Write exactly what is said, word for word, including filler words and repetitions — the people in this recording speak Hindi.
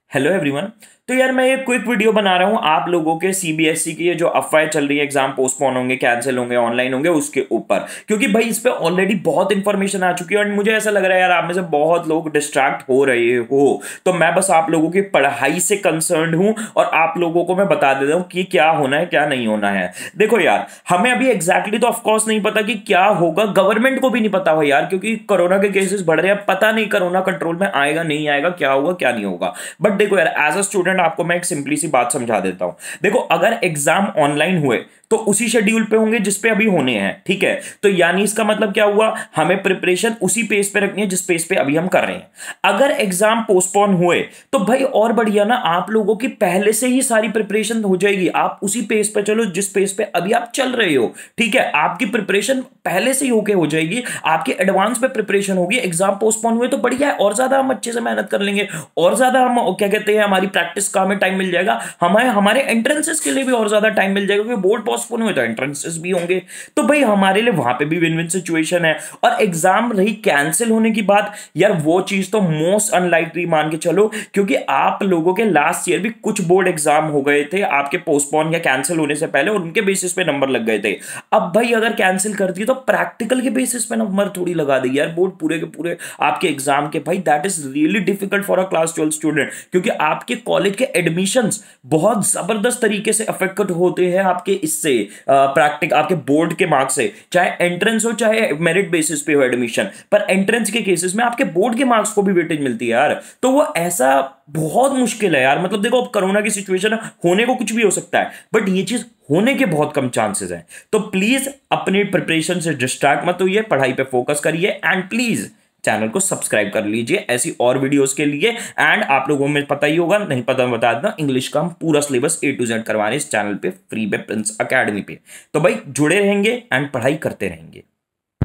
Hello everyone. तो यार मैं एक क्विक वीडियो बना रहा हूँ आप लोगों के सीबीएसई की ये जो अफवाहें चल रही है एग्जाम पोस्टपोन होंगे, कैंसिल होंगे, ऑनलाइन होंगे, उसके ऊपर, क्योंकि भाई इस पे ऑलरेडी बहुत इंफॉर्मेशन आ चुकी है और मुझे ऐसा लग रहा है यार आप में से बहुत लोग डिस्ट्रैक्ट हो रहे हो। तो मैं बस आप लोगों की पढ़ाई से कंसर्न हूँ और आप लोगों को मैं बता देता हूँ कि क्या होना है क्या नहीं होना है। देखो यार, हमें अभी एग्जैक्टली तो ऑफकोर्स नहीं पता कि क्या होगा, गवर्नमेंट को भी नहीं पता हो यार, क्योंकि कोरोना के केसेस बढ़ रहे हैं, पता नहीं कोरोना कंट्रोल में आएगा नहीं आएगा, क्या होगा क्या नहीं होगा। बट देखो यार, एज अ स्टूडेंट आपको मैं एक सिंपली सी बात समझा देता हूं। देखो, अगर एग्जाम ऑनलाइन हुए तो उसी शेड्यूल पे होंगे जिस पे अभी होने हैं, ठीक है। तो यानी इसका मतलब क्या हुआ, हमें प्रिपरेशन उसी पेज पे रखनी है जिस पेज पे अभी हम कर रहे हैं। अगर एग्जाम पोस्टपोन हुए तो भाई और बढ़िया ना, आप लोगों की पहले से ही सारी प्रिपरेशन हो जाएगी, आप उसी पेज पे चलो जिस पेज पे अभी आप चल रहे हो, ठीक है। आपकी प्रिपरेशन पहले से ही होके हो जाएगी, आपकी एडवांस पे प्रिपरेशन होगी। एग्जाम पोस्टपोन हुए तो बढ़िया है, और ज्यादा हम अच्छे से मेहनत कर लेंगे, और ज्यादा हम क्या कहते हैं, हमारी प्रैक्टिस का हमें टाइम मिल जाएगा, हमें हमारे एंट्रेंसेस के लिए भी और ज्यादा टाइम मिल जाएगा, क्योंकि बोर्ड पोस्टपोन हुए तो एंट्रेंसेस भी होंगे। तो भाई हमारे लिए वहां पे भी विन विन सिचुएशन है। और एग्जाम रही कैंसिल होने की बात, यार वो चीज तो मोस्ट अनलाइकली मान के चलो, क्योंकि आप लोगों के लास्ट ईयर भी कुछ बोर्ड एग्जाम हो गए थे आपके पोस्टपोन या कैंसिल होने से पहले, और उनके बेसिस पे नंबर लग गए थे। अब भाई अगर कैंसिल कर दिए तो प्रैक्टिकल के बेसिस पे नंबर थोड़ी लगा देगी यार बोर्ड पूरे के पूरे आपके एग्जाम के। भाई that is really difficult for a class twelve student, क्योंकि आपके कॉलेज के एडमिशंस बहुत जबरदस्त तरीके से अफेक्ट होते हैं आपके इससे, प्रैक्टिक आपके बोर्ड के मार्क्स से, चाहे एंट्रेंस हो चाहे मेरिट बेसिस पे हो एडमिशन। पर एंट्रेंस के केसेस में आपके बोर्ड के मार्क्स को भी वेटेज मिलती है यार। तो वो ऐसा बहुत मुश्किल है यार। मतलब देखो, अब कोरोना की सिचुएशन होने को कुछ भी हो सकता है, बट ये चीज होने के बहुत कम चांसेस हैं। तो प्लीज अपनी प्रिपरेशन से डिस्ट्रैक्ट मत होइए, पढ़ाई पे फोकस करिए, एंड प्लीज चैनल को सब्सक्राइब कर लीजिए ऐसी और वीडियोस के लिए। एंड आप लोगों में पता ही होगा, नहीं पता मैं बता देता, इंग्लिश का हम पूरा सिलेबस ए टू जेड करवा रहे हैं इस चैनल पे, फ्री पे, प्रिंस अकेडमी पे। तो भाई जुड़े रहेंगे एंड पढ़ाई करते रहेंगे।